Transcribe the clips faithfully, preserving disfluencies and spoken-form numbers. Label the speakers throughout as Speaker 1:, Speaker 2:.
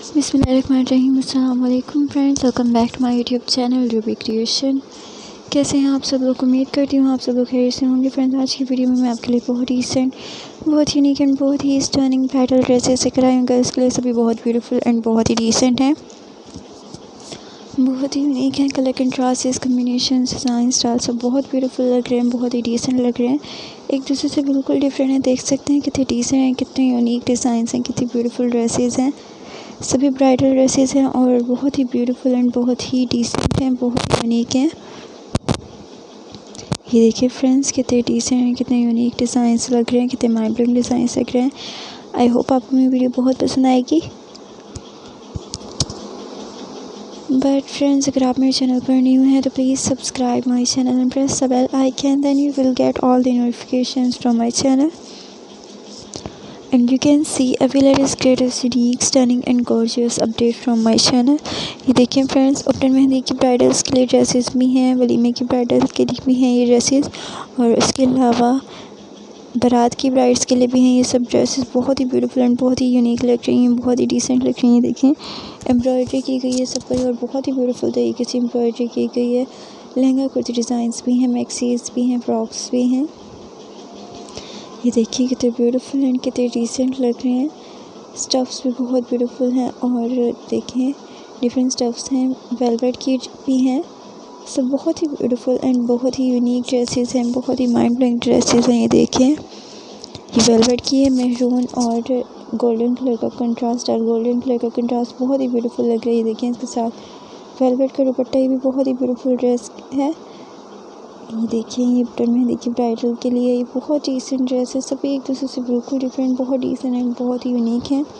Speaker 1: बिस्मिल्लाहिर्रहमानिर्रहीम। अस्सलाम वालेकुम friends, welcome back to my YouTube channel Ruby creation. कैसे हैं आप सब लोग? उम्मीद करती हूँ आप सब लोग खैरियत से होंगे। फ्रेंड्स, आज की वीडियो में मैं आपके लिए बहुत रिसेंट, बहुत यूनिक एंड बहुत ही स्टनिंग ब्राइडल ड्रेसेस लेकर आई हूँ। गर्ल्स के लिए सभी बहुत ब्यूटीफुल एंड बहुत ही रिसेंट हैं, बहुत ही यूनिक हैं। Colour contrast, combination, design, style सब बहुत ब्यूटीफुल लग रहे हैं, बहुत ही डिसेंट लग रहे हैं, एक दूसरे से बिल्कुल डिफरेंट हैं। देख सकते हैं कितने डिसेंट हैं, कितने यूनिक डिज़ाइंस हैं, कितनी ब्यूटीफुल ड्रेसेस हैं। सभी ब्राइडल ड्रेसेस हैं और बहुत ही ब्यूटीफुल एंड बहुत ही डिसेंट हैं, बहुत ही यूनिक हैं। ये देखिए फ्रेंड्स, कितने डिसेंट हैं, कितने यूनिक डिज़ाइंस लग रहे हैं, कितने माइंड ब्लोइंग डिज़ाइंस लग रहे हैं। आई होप आपको मेरी वीडियो बहुत पसंद आएगी। बट फ्रेंड्स, अगर आप मेरे चैनल पर न्यू हैं तो please subscribe my channel and press the bell icon, then you will get all the notifications from my channel and you can see every latest greatest unique stunning and gorgeous update from my channel। ये देखिए friends, open mehndi की bridals के लिए dresses भी हैं, वलीमे की bridals के लिए भी हैं ये ड्रेसेस, और इसके अलावा बारात की ब्राइड्स के लिए भी हैं ये सब ड्रेसेस। बहुत ही ब्यूटीफुल एंड बहुत ही यूनिक लग रही हैं, बहुत ही डिसेंट लग रही हैं। देखिए एम्ब्रॉयडरी की गई है सब पर और बहुत ही ब्यूटीफुल तरीके से एम्ब्रॉयडरी की गई है। लहंगा कुर्ती डिज़ाइंस भी हैं, मैक्सीज भी हैं, फ्रॉक्स भी हैं। ये देखिए कितने ब्यूटीफुल एंड कितने डिसेंट लग रहे हैं। स्टफ्स भी बहुत ब्यूटीफुल हैं और देखिए डिफरेंट स्टफ्स हैं, वेलवेट की भी हैं। सब बहुत ही ब्यूटीफुल एंड बहुत ही यूनिक ड्रेसेस हैं, बहुत ही माइंड ब्लोइंग ड्रेसेस हैं। ये देखिए ये वेलवेट की है, मेहरून और गोल्डन कलर का कंट्रास्ट और गोल्डन कलर का कंट्रास्ट बहुत ही ब्यूटीफुल लग रही है। देखिए इसके साथ वेलवेट का दुपट्टा, ये भी बहुत ही ब्यूटीफुल ड्रेस है। ये देखिए ये ओपन मेहंदी की ब्राइडल के लिए ये बहुत डिसेंट ड्रेस है, सभी एक दूसरे से बिल्कुल डिफरेंट, बहुत डिसेंट एंड बहुत ही यूनिक हैं,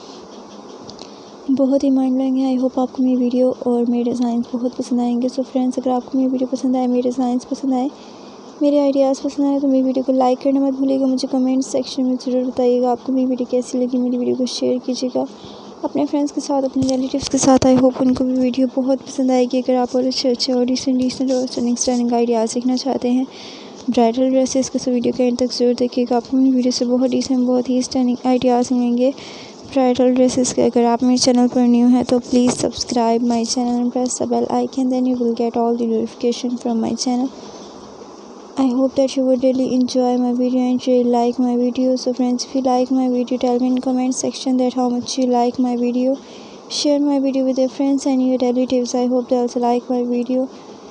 Speaker 1: बहुत ही माइंड ब्लोइंग है। आई होप आपको मेरी वीडियो और मेरे डिज़ाइन बहुत पसंद आएंगे। सो फ्रेंड्स, अगर आपको मेरी वीडियो पसंद आए, मेरे डिज़ाइन पसंद आए, मेरे आइडियाज़ पसंद आए तो मेरी वीडियो को लाइक करना मत भूलिएगा। मुझे कमेंट सेक्शन में ज़रूर बताइएगा आपको मेरी वीडियो कैसी लगी। मेरी वीडियो को शेयर कीजिएगा अपने फ्रेंड्स के साथ, अपने रिलेटिव्स के साथ। आई होप उनको भी वीडियो बहुत पसंद आएगी। अगर आप और अच्छे अच्छे और डिसेंट डिसेंट और स्टनिंग स्टनिंग आइडियाज़ सीखना चाहते हैं ब्राइडल ड्रेसेस के, तो वीडियो के एंड तक ज़रूर देखिएगा। आपको मेरी वीडियो से बहुत डिसेंट बहुत ही स्टनिंग आइडियाज़ मिलेंगे ब्राइडल ड्रेसेस के। अगर आप मेरे चैनल पर न्यू हैं तो please subscribe my channel and press the bell icon, then you will get all the notification from my channel. I hope that you would really enjoy my video and really like my video. So friends, if you like my video, tell me in comment section that how much you like my video. Share my video with your friends and your relatives. I hope they also like my video.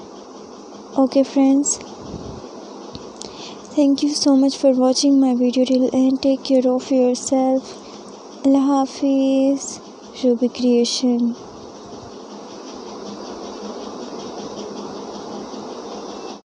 Speaker 1: Okay friends, thank you so much for watching my video till end. Take care of yourself. Allah Hafiz. Ruby Creation.